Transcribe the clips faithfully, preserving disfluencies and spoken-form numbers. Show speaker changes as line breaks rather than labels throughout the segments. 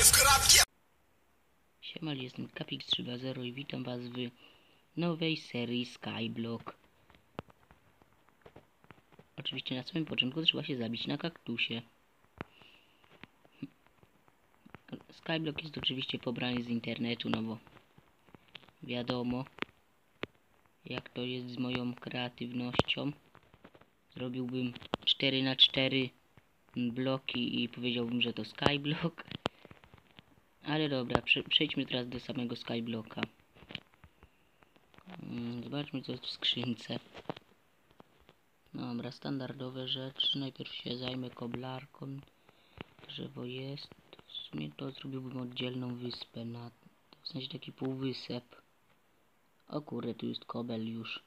Siema, jestem Kapix trzy zero i witam was w nowej serii Skyblock. Oczywiście na samym początku trzeba się zabić na kaktusie. Skyblock jest oczywiście pobrany z internetu, no bo wiadomo jak to jest z moją kreatywnością. Zrobiłbym cztery na cztery bloki i powiedziałbym, że to Skyblock. Ale dobra, przejdźmy teraz do samego Skyblocka. Zobaczmy, co jest w skrzynce. Dobra, standardowe rzeczy. Najpierw się zajmę koblarką. Drzewo jest. W sumie to zrobiłbym oddzielną wyspę na... W sensie taki półwysep. O kurde, tu jest kobel już.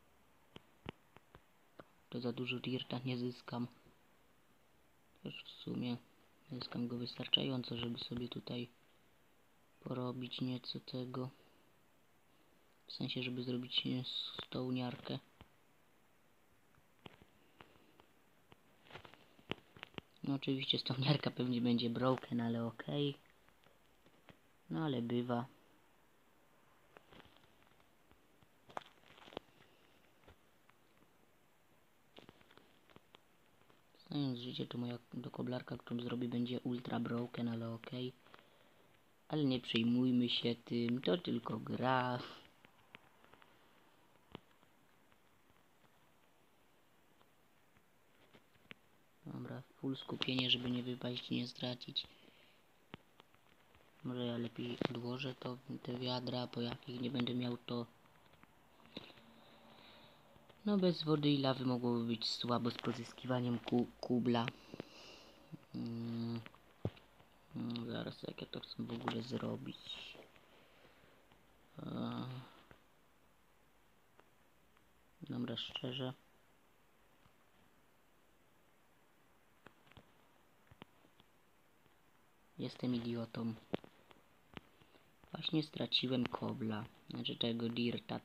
To za dużo dirta nie zyskam. Też w sumie zyskam go wystarczająco, żeby sobie tutaj porobić nieco tego. W sensie, żeby zrobić stołniarkę. No oczywiście stołniarka pewnie będzie broken, ale okej. Okay. No ale bywa. Znając życie, to moja do koblarka, którą zrobię, będzie ultra broken, ale okej. Okay. Ale nie przejmujmy się tym, to tylko gra. Dobra, full skupienie, żeby nie wypaść, nie stracić. Może ja lepiej odłożę to, te wiadra, po jakich nie będę miał to. No bez wody i lawy mogłoby być słabo z pozyskiwaniem ku kubla. Hmm. Hmm, zaraz, jak ja to chcę w ogóle zrobić. Eee. Dobra, szczerze. Jestem idiotą. Właśnie straciłem kobla, znaczy tego dirta.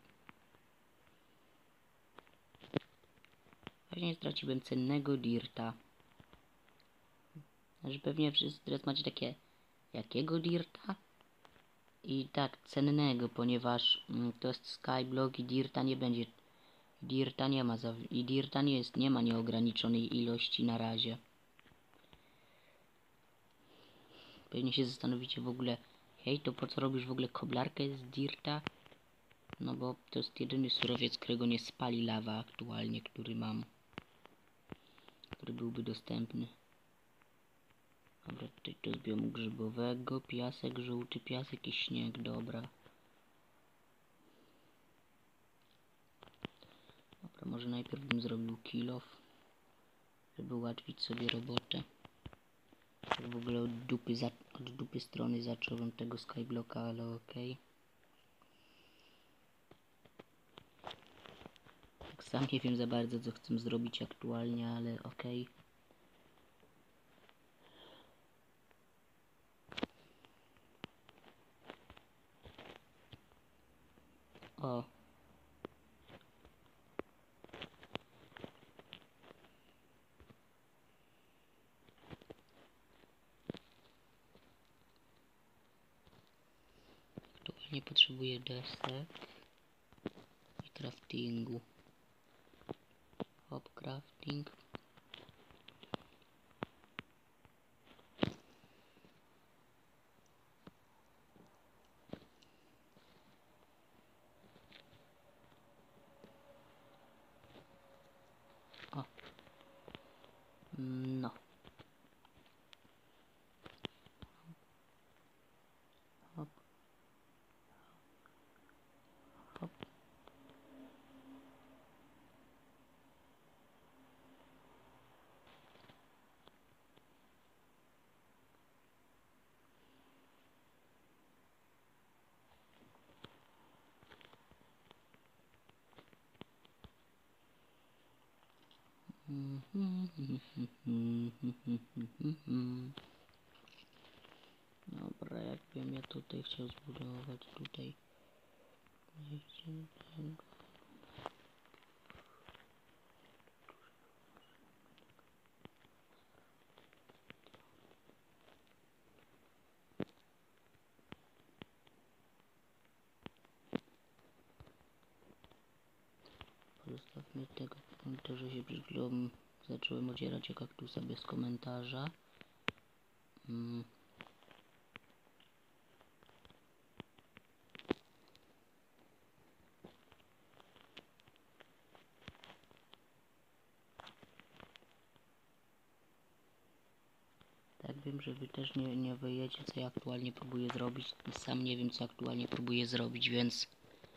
Właśnie straciłem cennego dirta. Znaczy pewnie wszyscy teraz macie takie, jakiego dirta? I tak, cennego, ponieważ mm, to jest Skyblock i dirta nie będzie. Dirta nie ma, za, i dirta nie jest, nie ma nieograniczonej ilości na razie. Pewnie się zastanowicie w ogóle, hej, to po co robisz w ogóle koblarkę z dirta? No bo to jest jedyny surowiec, którego nie spali lawa aktualnie, który mam. Który byłby dostępny. Dobra, tutaj to z biomu grzybowego, piasek żółty, piasek i śnieg, dobra. Dobra, może najpierw bym zrobił kill off, żeby ułatwić sobie robotę. Tak w ogóle od dupy, za, od dupy strony zacząłem tego Skyblocka, ale okej. Okay. Tak sam nie wiem za bardzo, co chcę zrobić aktualnie, ale okej. Okay. O. Aktualnie potrzebuję desek i craftingu. Hop crafting. O. No. Hop. Hop. Dobra, jakbym ja tutaj chciał zbudować tutaj. Zostawmy tego punktu, że się przed chwilą zacząłem odzierać o kaktusa bez komentarza. Mm. Tak, wiem, że wy też nie, nie wyjecie, co ja aktualnie próbuję zrobić. Sam nie wiem, co aktualnie próbuję zrobić, więc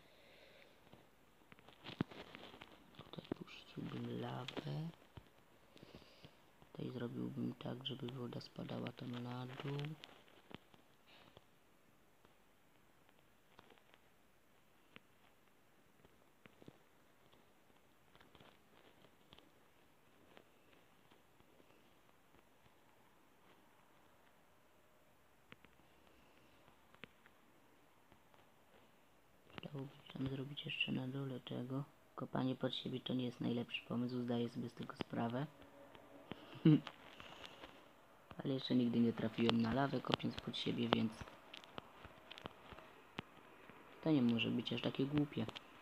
tutaj puściłbym lawę. Tutaj zrobiłbym tak, żeby woda spadała tam na dół. Dałoby się tam zrobić jeszcze na dole tego. Kopanie pod siebie to nie jest najlepszy pomysł, zdaję sobie z tego sprawę. Ale jeszcze nigdy nie trafiłem na lawę kopiąc pod siebie, więc to nie może być aż takie głupie.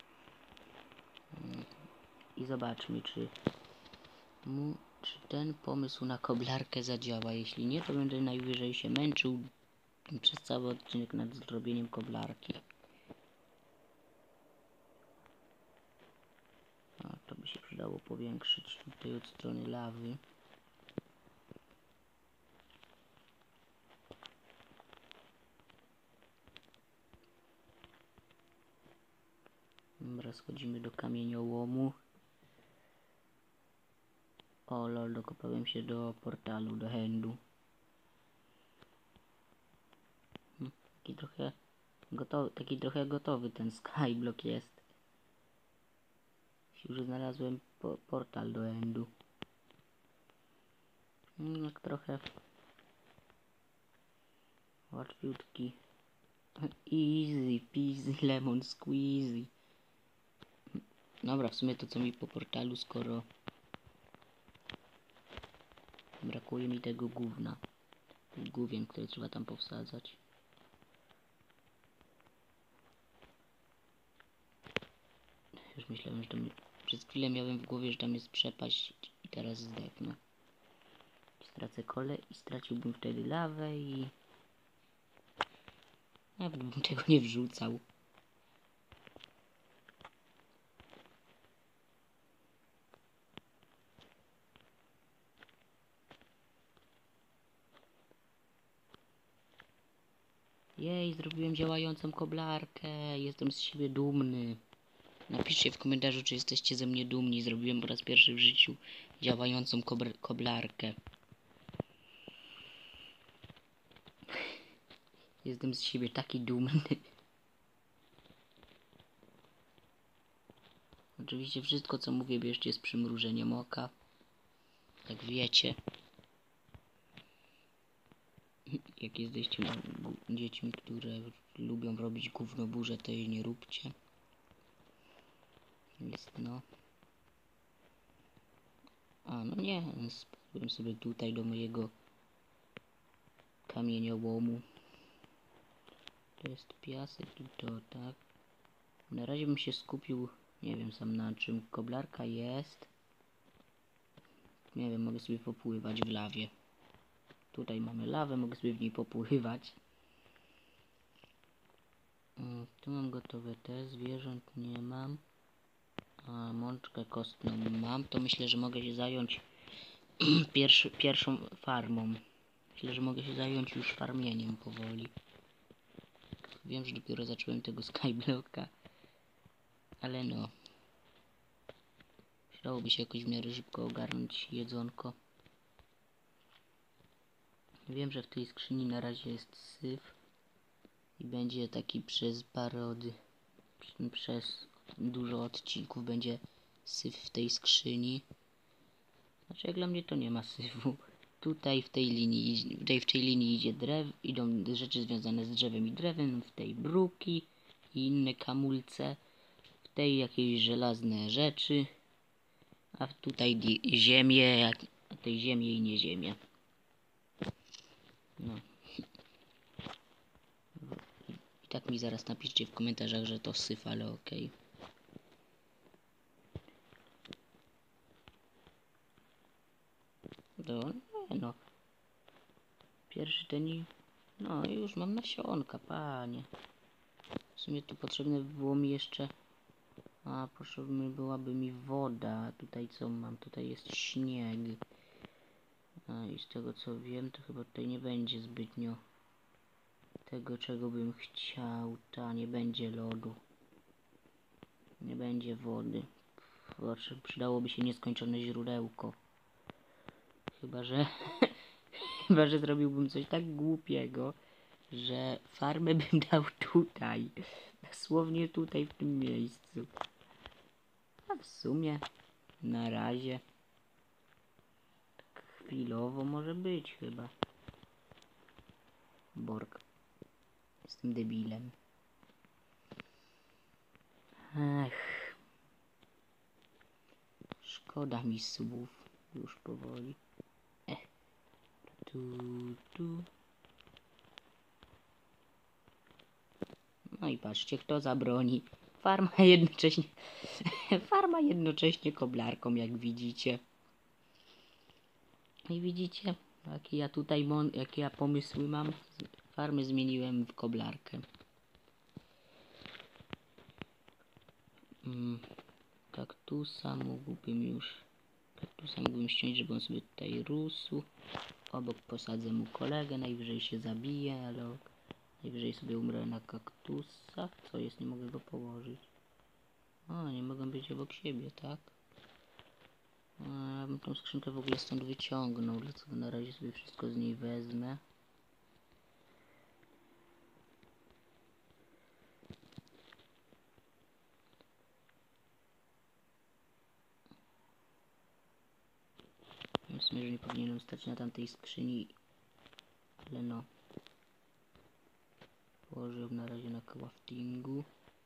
I zobaczmy, czy, mu, czy ten pomysł na koblarkę zadziała. Jeśli nie, to będę najwyżej się męczył przez cały odcinek nad zrobieniem koblarki. A to by się przydało powiększyć tutaj od strony lawy. Dobra, schodzimy do kamieniołomu. O lol, dokopałem się do portalu, do endu. Hmm, taki trochę gotowy, taki trochę gotowy ten skyblock jest. Już znalazłem po, portal do endu. Hmm, jak trochę łatwiutki. Easy peasy lemon squeezy. Dobra, w sumie to co mi po portalu, skoro brakuje mi tego gówna. Tych główien, które trzeba tam powsadzać. Już myślałem, że tam... Przez chwilę miałem w głowie, że tam jest przepaść i teraz zdechnę. Stracę kole i straciłbym wtedy lawę i... Nawet bym tego nie wrzucał. Jej, zrobiłem działającą koblarkę. Jestem z siebie dumny. Napiszcie w komentarzu, czy jesteście ze mnie dumni. Zrobiłem po raz pierwszy w życiu działającą koblarkę. Jestem z siebie taki dumny. Oczywiście wszystko, co mówię, bierzcie z przymrużeniem oka. Jak wiecie. Jak jesteście dziećmi, które lubią robić gównoburze, to jej nie róbcie. Jest no. A no nie, spadłem sobie tutaj do mojego kamieniołomu. To jest piasek i to tak. Na razie bym się skupił, nie wiem sam na czym. Koblarka jest. Nie wiem, mogę sobie popływać w lawie. Tutaj mamy lawę, mogę sobie w niej popływać. Tu mam gotowe te, zwierząt nie mam. A mączkę kostną mam, to myślę, że mogę się zająć pierwszy, pierwszą farmą. Myślę, że mogę się zająć już farmieniem powoli. Wiem, że dopiero zacząłem tego skyblocka, ale no. Przydałoby się jakoś w miarę szybko ogarnąć jedzonko. Wiem, że w tej skrzyni na razie jest syf i będzie taki przez parę od... przez dużo odcinków będzie syf w tej skrzyni. Znaczy jak dla mnie to nie ma syfu. Tutaj w tej linii, tutaj w tej linii idzie drew, idą rzeczy związane z drzewem i drewem, w tej bruki i inne kamulce, w tej jakieś żelazne rzeczy, a tutaj ziemię, jak, a tej ziemię i nie ziemię. No. I tak mi zaraz napiszcie w komentarzach, że to syf, ale okej. Okay. Pierwszy ten i... No i już mam nasionka, panie. W sumie tu potrzebne by było mi jeszcze... A, potrzebna byłaby mi woda. Tutaj co mam? Tutaj jest śnieg. A, i z tego co wiem, to chyba tutaj nie będzie zbytnio tego, czego bym chciał. Ta, nie będzie lodu. Nie będzie wody. Proszę, przydałoby się nieskończone źródełko. Chyba, że... Chyba, że zrobiłbym coś tak głupiego, że farmę bym dał tutaj. Dosłownie tutaj, w tym miejscu. A w sumie, na razie, tak chwilowo może być chyba. Borg. Jestem debilem. Ech. Szkoda mi subów. Już powoli. Ech. Tu, tu. No i patrzcie, kto zabroni. Farma jednocześnie... Farma jednocześnie koblarką, jak widzicie. I widzicie, jakie ja tutaj mon... jakie ja pomysły mam. Farmę zmieniłem w koblarkę. Mm. Kaktusa mógłbym już... Kaktusa mógłbym ściąć, żeby on sobie tutaj rósł. Obok posadzę mu kolegę, najwyżej się zabije, ale najwyżej sobie umrę na kaktusa. Co jest? Nie mogę go położyć. A, nie mogę być obok siebie, tak? A, ja bym tą skrzynkę w ogóle stąd wyciągnął, dlatego na razie sobie wszystko z niej wezmę. W sumie, że nie powinienem stać na tamtej skrzyni, ale no. Położę ją na razie na craftingu.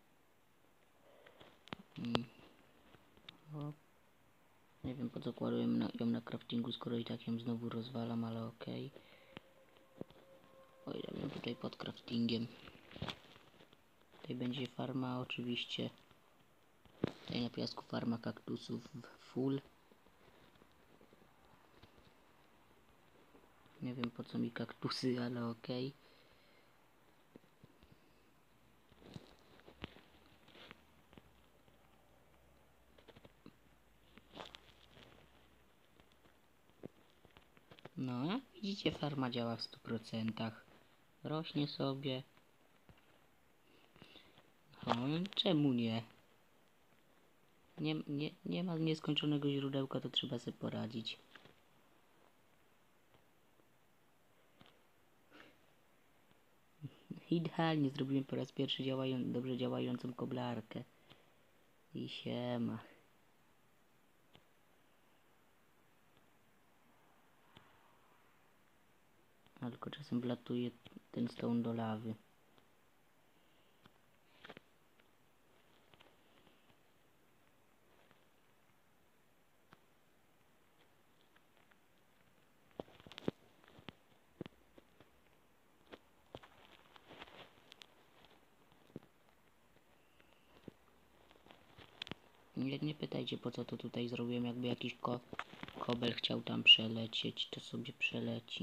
Hmm. O. Nie wiem, po co kładłem na, ją na craftingu, skoro i tak ją znowu rozwalam, ale okej. Okay. Oj, ja bym tutaj pod craftingiem. Tutaj będzie farma oczywiście. Tutaj na piasku farma kaktusów w full. Nie wiem, po co mi kaktusy, ale okej. Okay. No, jak widzicie, farma działa w stu procentach. Rośnie sobie. No, czemu nie? Nie, nie? nie ma nieskończonego źródełka, to trzeba sobie poradzić. Idealnie zrobiłem po raz pierwszy działają, dobrze działającą koblarkę. I siema. A tylko czasem wlatuje ten stone do lawy. Nie, nie pytajcie, po co to tutaj zrobiłem. Jakby jakiś ko kobel chciał tam przelecieć, to sobie przeleci.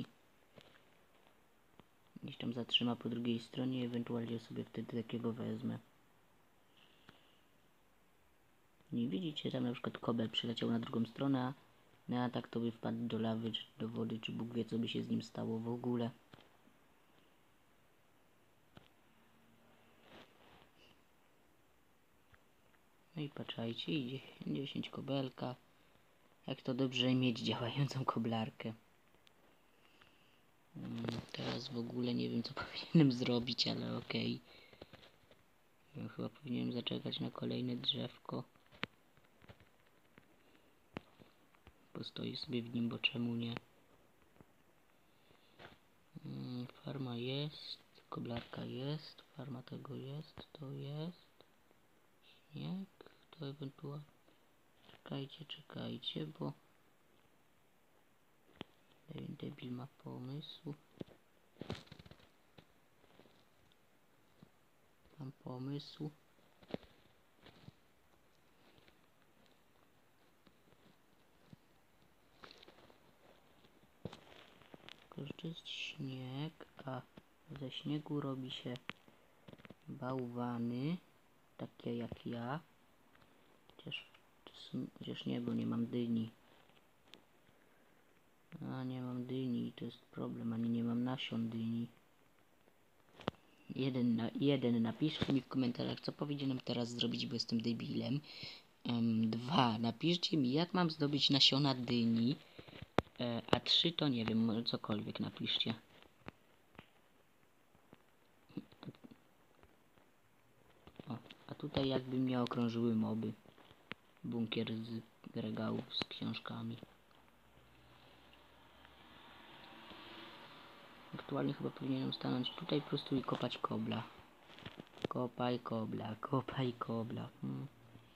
Gdzieś tam zatrzyma po drugiej stronie, ewentualnie sobie wtedy takiego wezmę. Nie widzicie, tam na przykład kobel przyleciał na drugą stronę, no a tak to by wpadł do lawy, czy do wody, czy Bóg wie, co by się z nim stało w ogóle. No i patrzajcie, idzie dziesięć kobelka. Jak to dobrze mieć działającą koblarkę. Hmm, teraz w ogóle nie wiem, co powinienem zrobić, ale okej. Okay. Chyba powinienem zaczekać na kolejne drzewko. Postoję sobie w nim, bo czemu nie? Hmm, farma jest, koblarka jest, farma tego jest, to jest. Śnieg, to ewentualnie... Czekajcie, czekajcie, bo... Debil ma pomysł. Mam pomysł. Tylko, że to jest śnieg, a ze śniegu robi się bałwany, takie jak ja. Chociaż, chociaż nie, bo nie mam dyni. A nie mam dyni, to jest problem, ani nie mam nasion dyni. Jeden, na, jeden napiszcie mi w komentarzach, co powinienem teraz zrobić, bo jestem debilem. Um, dwa, napiszcie mi, jak mam zdobyć nasiona dyni. E, a trzy to nie wiem, może cokolwiek napiszcie. O, a tutaj jakby mnie okrążyły moby. Bunkier z regałów z książkami. Aktualnie chyba powinienem stanąć tutaj po prostu i kopać kobla. Kopaj kobla, kopaj kobla. Hmm.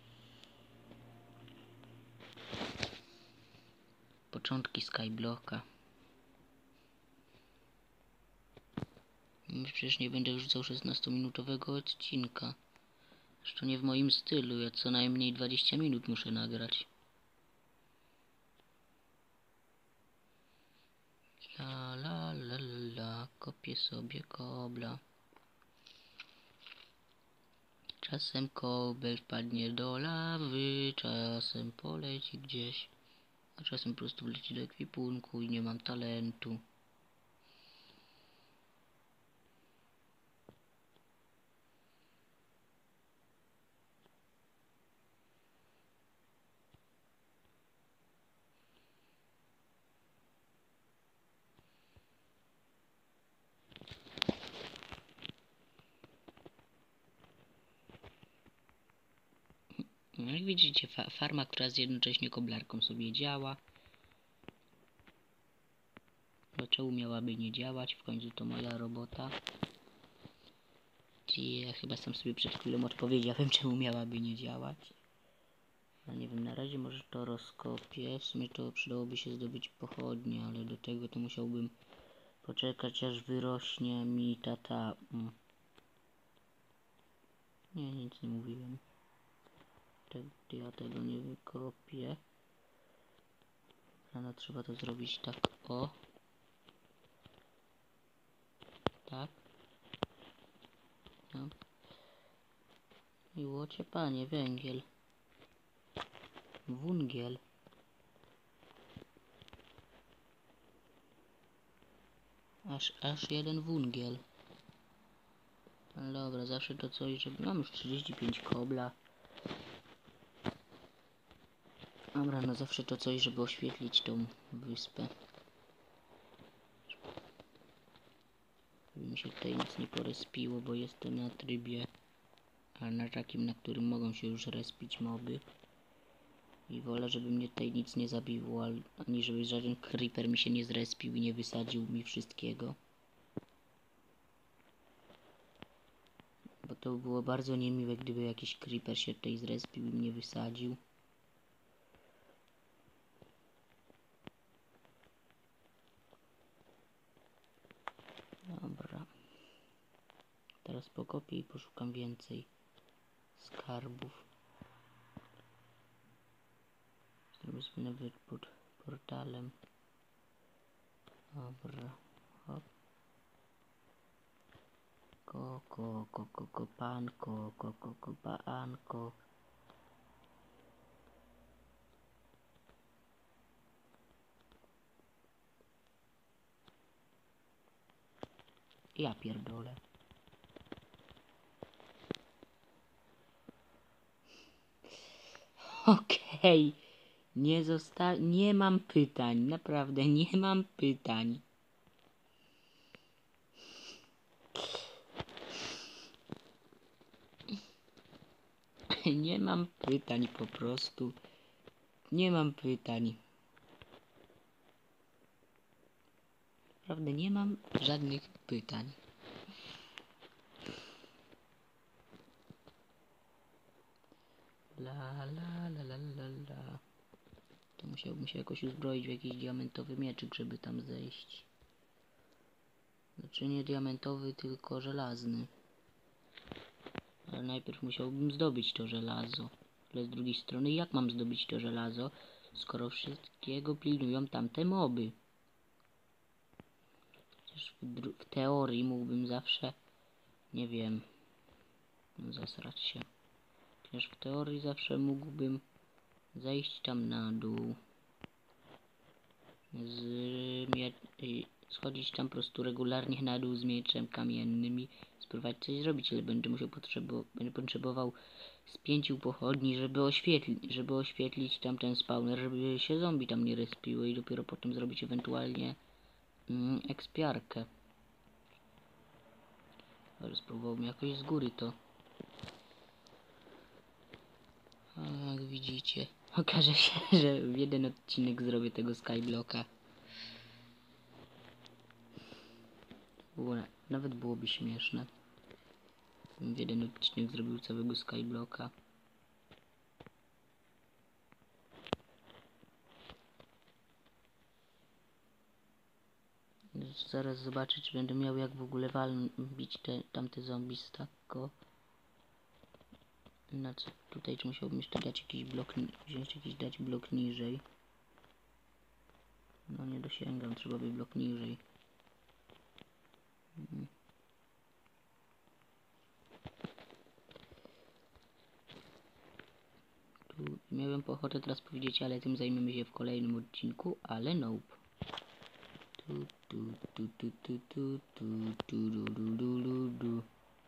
Początki Skyblocka. Przecież nie będę wrzucał szesnastominutowego odcinka. Zresztą nie w moim stylu, ja co najmniej dwadzieścia minut muszę nagrać. La la la la, kopię sobie kobla. Czasem kobel wpadnie do lawy, czasem poleci gdzieś, a czasem po prostu wleci do ekwipunku i nie mam talentu. No jak widzicie, fa farma, która jest jednocześnie koblarką sobie działa. Dlaczego miałaby nie działać? W końcu to moja robota. Ja chyba sam sobie przed chwilą odpowiedziałem, czemu miałaby nie działać. No nie wiem, na razie może to rozkopię. W sumie to przydałoby się zdobyć pochodnie, ale do tego to musiałbym poczekać, aż wyrośnie mi tata. Mm. Nie, nic nie mówiłem. Te, ja tego nie wykopię. No trzeba to zrobić tak, o. Tak. No. Miłocie panie, węgiel. Wungiel. Aż, aż jeden wungiel. Ale dobra, zawsze to coś, żeby... Mam już trzydzieści pięć kobla. Dobra, no zawsze to coś, żeby oświetlić tą wyspę. Żeby mi się tutaj nic nie porespiło, bo jestem na trybie, ale na takim, na którym mogą się już respić moby. I wolę, żeby mnie tutaj nic nie zabiło, ani żeby żaden creeper mi się nie zrespił i nie wysadził mi wszystkiego. Bo to było bardzo niemiłe, gdyby jakiś creeper się tutaj zrespił i mnie wysadził. Dobra. Teraz pokopię i poszukam więcej skarbów. Zrobię sobie nawet pod portalem. Dobra. Hop. Koko, koko, kopanko, koko, kopanko. Ja pierdolę. Okej. Okay. Nie zosta... Nie mam pytań. Naprawdę nie mam pytań. Nie mam pytań po prostu. Nie mam pytań. Naprawdę nie mam żadnych pytań. La la la la la la. To musiałbym się jakoś uzbroić w jakiś diamentowy mieczyk, żeby tam zejść. Znaczy nie diamentowy, tylko żelazny. Ale najpierw musiałbym zdobyć to żelazo. Ale z drugiej strony, jak mam zdobyć to żelazo, skoro wszystkiego pilnują tamte moby? Chociaż w, dru- w teorii mógłbym zawsze, nie wiem, no zasrać się. Chociaż w teorii zawsze mógłbym zejść tam na dół. Z mie- y, schodzić tam po prostu regularnie na dół z mieczem kamiennym i spróbować coś zrobić, ale będę musiał potrzebo będę potrzebował z pięciu pochodni, żeby oświetlić, żeby oświetlić tam ten spawner, żeby się zombie tam nie respiły i dopiero potem zrobić ewentualnie mm, ekspiarkę. Ale spróbowałbym jakoś z góry to. A jak widzicie, okaże się, że w jeden odcinek zrobię tego skyblocka. Było, nawet byłoby śmieszne. W jeden odcinek zrobił całego skyblocka. Zaraz zobaczę, czy będę miał jak w ogóle walbić te tamte zombie z tako. Na co tutaj, czy musiałbym jeszcze dać jakiś blok, wziąć jakiś dać blok niżej. No nie dosięgam, trzeba by blok niżej. Hmm. Tu miałem ochotę teraz powiedzieć, ale tym zajmiemy się w kolejnym odcinku, ale nope. Tu, tu, tu, tu, tu, tu, tu, tu, du, du, du, du, du.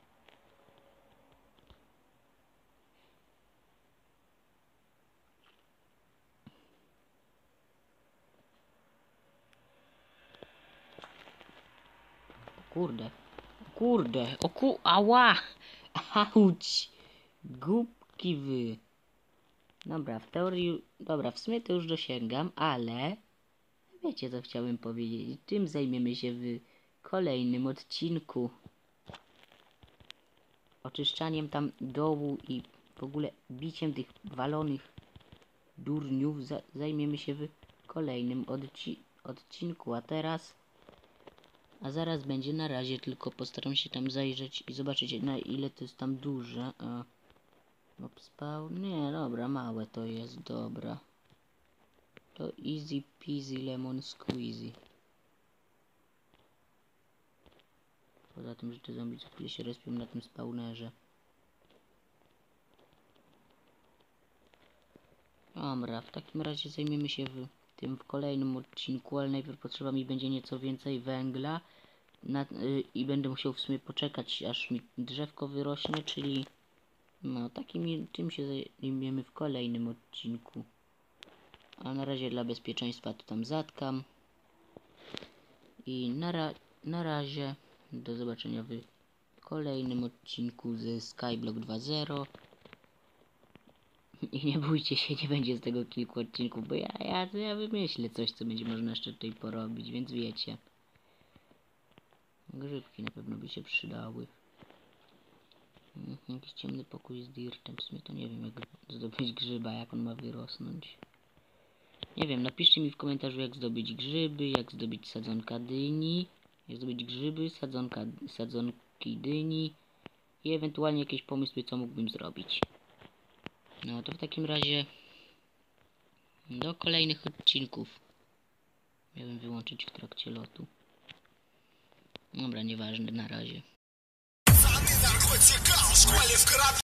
Kurde, kurde, o ku, ała, auć, głupki wy. Dobra, w teorii, dobra, w sumie to już dosięgam, ale wiecie co chciałem powiedzieć, tym zajmiemy się w kolejnym odcinku. Oczyszczaniem tam dołu i w ogóle biciem tych walonych durniów za zajmiemy się w kolejnym odci odcinku, a teraz a zaraz będzie, na razie tylko postaram się tam zajrzeć i zobaczyć na ile to jest tam duże. A, spawn? Nie, dobra, małe to jest, dobra. To easy peasy lemon squeezy. Poza tym, że te zombie co chwilę się respią na tym spawnerze. Dobra, w takim razie zajmiemy się w tym w kolejnym odcinku, ale najpierw potrzeba mi będzie nieco więcej węgla na, yy, i będę musiał w sumie poczekać, aż mi drzewko wyrośnie, czyli no takim tym się zajmiemy w kolejnym odcinku. A na razie dla bezpieczeństwa to tam zatkam. I na, ra na razie do zobaczenia w kolejnym odcinku ze Skyblock dwa zero. I nie bójcie się, nie będzie z tego kilku odcinków, bo ja, ja, ja wymyślę coś, co będzie można jeszcze tutaj porobić, więc wiecie. Grzybki na pewno by się przydały. Jakiś ciemny pokój z dirtem, w sumie to nie wiem jak zdobyć grzyba, jak on ma wyrosnąć. Nie wiem, napiszcie mi w komentarzu jak zdobyć grzyby, jak zdobyć sadzonka dyni, jak zdobyć grzyby, sadzonka, sadzonki dyni i ewentualnie jakieś pomysły, co mógłbym zrobić. No to w takim razie do kolejnych odcinków. Miałem wyłączyć w trakcie lotu. Dobra, nieważne, na razie.